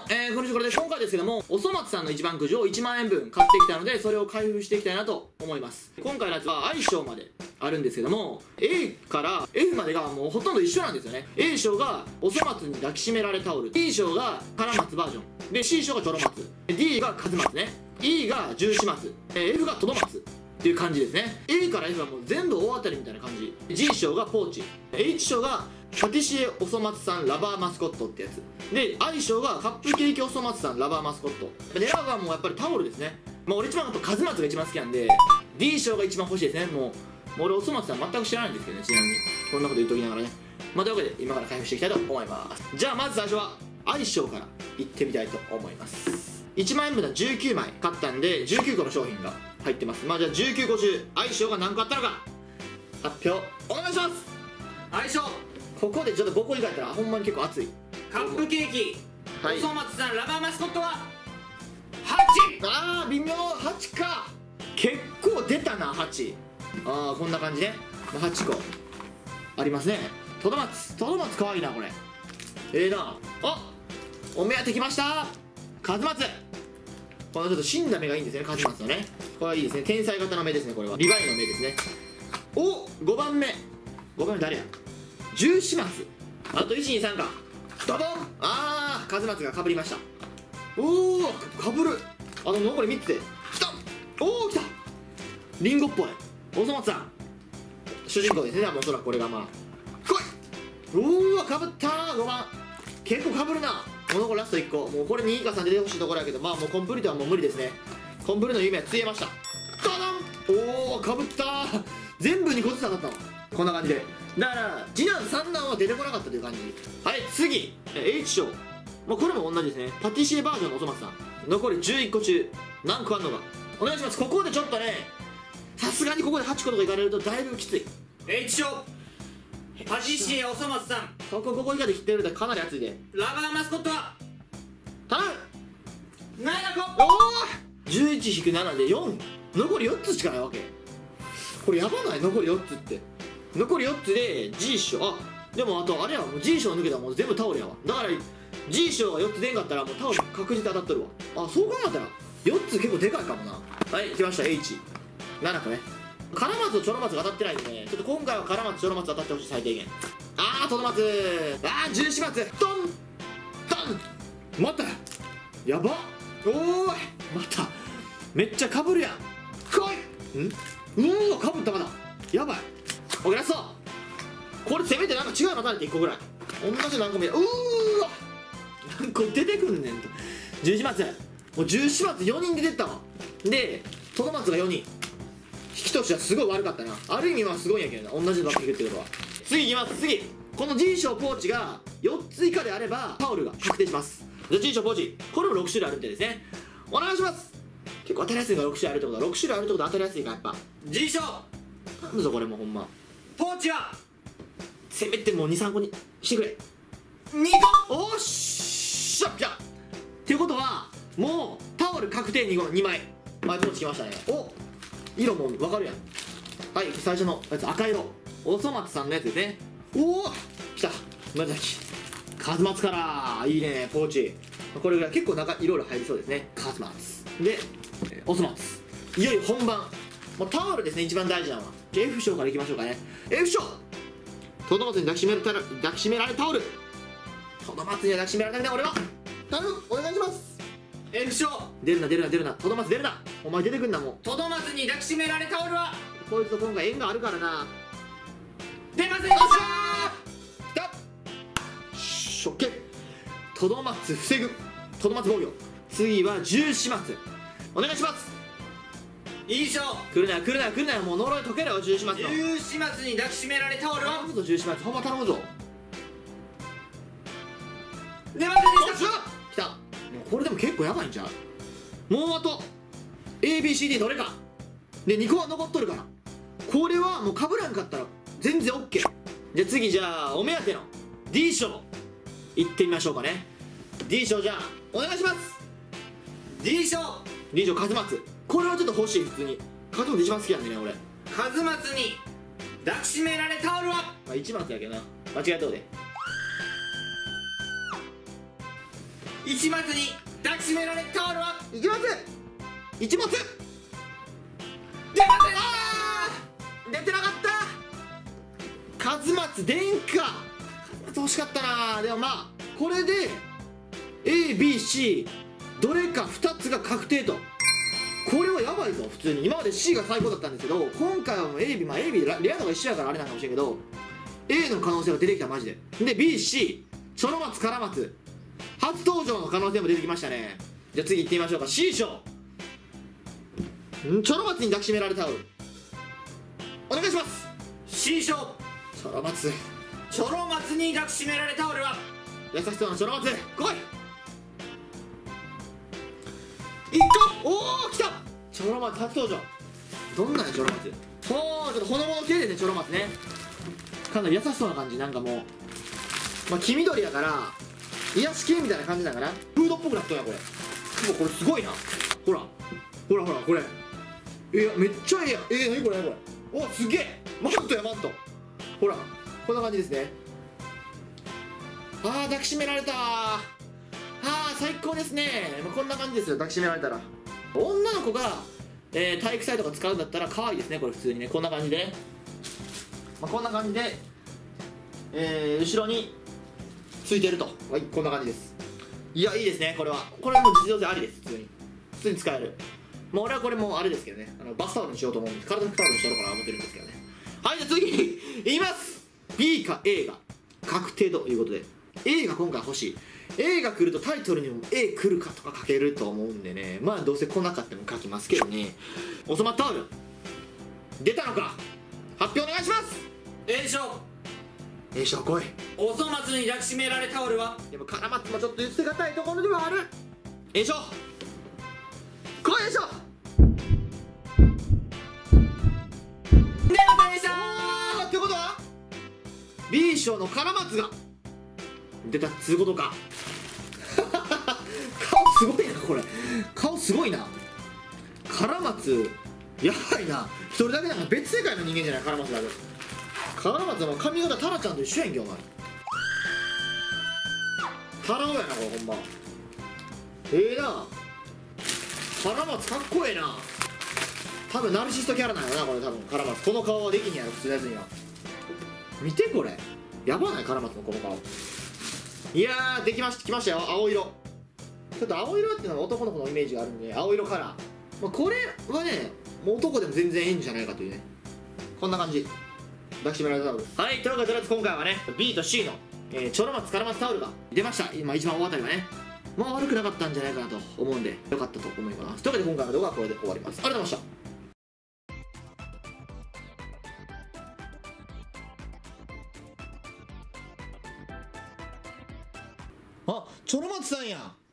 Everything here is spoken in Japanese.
このこれで今回ですけども、おそ松さんの一番くじを1万円分買ってきたので、それを開封していきたいなと思います。今回のやつは相性まであるんですけども、 A から F までがもうほとんど一緒なんですよね。 A 賞がおそ松に抱きしめられタオル、 B 賞がから松バージョンで、 C 賞がちょろ松、 D がかず松ね、 E が十四松、F がとど松っていう感じですね。 A から F はもう全部大当たりみたいな感じ。 G 賞がポーチ、 H 賞がパティシエおそ松さんラバーマスコットってやつで、I 賞がカップケーキおそ松さんラバーマスコット。狙うはもうやっぱりタオルですね。俺一番やっぱカズマツが一番好きなんで D 賞が一番欲しいですね。もう俺おそ松さん全く知らないんですけどね、ちなみにこんなこと言っときながらね。というわけで今から開封していきたいと思います。じゃあまず最初はI 賞からいってみたいと思います。1万円分は19枚買ったんで19個の商品が入ってます。じゃあ19個中I 賞が何個あったのか発表お願いします。 相性ここでちょっと5個以外やったらほんまに結構熱い。 カップケーキ、 はい、 おそ松さんラバーマスコットは8。 あー微妙、8か。結構出たな8。ああこんな感じね。8個ありますね。とど松かわいいなこれ。なあ、お目当てきました。かず松、このちょっと死んだ目がいいんですよね、かず松のね。これはいいですね、天才型の目ですね。これはリヴァイの目ですね。お5番目誰や、十四松。あと123か、ドボン。ああかず松がかぶりました。おおかぶる。あと残り3つできた。おおきた、リンゴっぽいおそ松さん主人公ですね。おそらくこれが来い。おおかぶったー。5番結構かぶるな。もう残りラスト1個。もうこれ2位か3出てほしいところやけど、もうコンプリートはもう無理ですね。コンプリの夢はついえました。ドドン。おおかぶったー。全部に個ずつ当たったのこんな感じで。だから次男三男は出てこなかったという感じ。はい、次 H 賞、これも同じですね。パティシエバージョンのおそ松さん。残り11個中何個あんのかお願いします。ここでちょっとね、さすがにここで8個とかいかれるとだいぶきつい。 H 賞パティシエおそ松さん、 ここ以下で切ってるとかなり熱いで。 ラバーマスコットは頼む。 7個。 おお 11-7 で4、残り4つしかないわけ。これやばない。残り4つって残り4つで G 賞。あでもあとあれやわ、もう G 賞抜けたらもう全部タオルやわ。だから G 賞が4つ出んかったらもうタオル確実当たっとるわ。あそう考えたら4つ結構でかいかもな。はい来ました。 H7 個ね。カラマツとチョロマツが当たってないんでね、ちょっと今回はカラマツチョロマツ当たってほしい。最低限。あートドマツ、あー十四松、ドンドン。またやば。おーいまためっちゃかぶるやん。来い。うおかぶった。まだやばい。オッケーラスト。これせめてなんか違うの当たれて1個ぐらい。同じ何個目や。うーわ何個出てくんねんと。十四松、もう十四松4人出てったわ。でトドマツが4人。引きとしてはすごい悪かったな。ある意味はすごいんやけどな、同じのばっかりってことは。次いきます。次この G 賞ポーチが4つ以下であればタオルが確定します。じゃあ G 賞ポーチ、これも6種類あるってですね。お願いします。結構当たりやすいが6種類あるってことは、6種類あるってことは当たりやすいか。やっぱ G 賞頼むぞこれもうほんま。 ポーチはせめてもう 2,3 個にしてくれ。 2個。 おっしゃっぴゃっていうことはもうタオル確定2枚ポーチきましたね。お色も分かるやん。はい、最初のやつ赤色おそ松さんのやつですね。おおきた紫かず松からいいねポーチ。これぐらい結構中いろいろ入りそうですね。かず松でおそ松、いよいよ本番。もうタオルですね一番大事なのは。F 賞からいきましょうかね。 F 賞トドマツに抱きしめられタオル。トドマツには抱きしめられたくない俺は。頼むお願いします。 F 賞出るなトドマツ出るな。お前出てくんな。もうトドマツに抱きしめられタオルはこいつと今回縁があるからな。 出ませんでした。 きたしょっけ。トドマツ防ぐ。トドマツ防御。次は十四松お願いします。 いい賞来るなよもう呪い解けろよ十四松の。 十四松に抱きしめられタオルは頼むぞ十四松、ほんま頼むぞ。 出ませんでした。 来た。もうこれでも結構やばいんちゃう。もうあと ABCD どれかで2個は残っとるから、これはもうかぶらんかったら全然 OK。 じゃあ次お目当ての D 賞いってみましょうかね。 D 賞じゃあお願いします。 D 賞かず松、これはちょっと欲しい。普通にかず松一番好きなんでね俺。 かず松に抱きしめられタオルは一松やけどな、間違えとうで。 一松に抱きしめられタオルは一松一松出ません。 あー出てなかった和松殿下和松惜しかったな。でもまあこれで ABC どれか2つが確定と。これはやばいぞ普通に。今まで C が最高だったんですけど、今回はもう AB、まあ AB レア度が一緒やからあれなのかもしれんけど A の可能性が出てきたマジで。で BC ちょろ松から松初登場の可能性も出てきましたね。じゃあ次行ってみましょうか。 C 賞ちょろ松に抱きしめられタオルお願いします。 C 賞ちょろ松チョロ松に抱きしめられタオルは優しそうなちょろ松来い。いったおお来たちょろ松初登場。どんなんやちょろ松。ほうちょっとほのぼの系ですねちょろ松ね。かなり優しそうな感じ。なんかもうまあ黄緑やから癒し系みたいな感じだからフードっぽくなったんやこれ。これすごいな。ほらほらほらこれいやめっちゃええやん。何これ何これ。おすげえマントやマント。ほらこんな感じですね。あー抱きしめられたー。あー最高ですね。こんな感じですよ抱きしめられたら。女の子が、体育祭とか使うんだったら可愛いですねこれ普通にね。こんな感じでね、こんな感じで、後ろについてると。はいこんな感じです。いやいいですねこれは。これはもう実用性ありです。普通に使える。まあ俺はこれもあれですけどね、バスタオルにしようと思うんです。体のタオルにしようかなと思ってるんですけどね。はいじゃあ次言います。 B か A が確定ということで A が今回欲しい。 A が来るとタイトルにも A 来るかとか書けると思うんでね、まあどうせ来なかったも書きますけどね。おそ松タオル出たのか発表お願いします。 A 賞 A 賞来い。 おそ松に抱きしめられタオルはでも絡まってもちょっと捨てがたいところではある。 A 賞来い。A 賞出ませんでしたってことは B 賞のカラマツが出たっつうことか顔すごいなこれ。顔すごいな。カラマツやばいな。一人だけなんか別世界の人間じゃないカラマツだけ。カラマツの髪型タラちゃんと一緒やんけお前。タラオやなこれほんま。なカラマツかっこええな。多分ナルシストキャラなんやろなこれ。多分カラマツこの顔はできんやろ普通のやつには。見てこれやばないカラマツのこの顔。いやーできましたきましたよ青色。ちょっと青色っていうのは男の子のイメージがあるんで青色カラー、まあ、これはねもう男でも全然いいんじゃないかというね。こんな感じ抱きしめられたタオル。はいというわけでとりあえず今回はね B と C の、ちょろ松カラマツタオルが出ました。今一番大当たりがねまあ悪くなかったんじゃないかなと思うんでよかったと思います。というわけで今回の動画はこれで終わります。ありがとうございました。あ、ちょろ松さんや。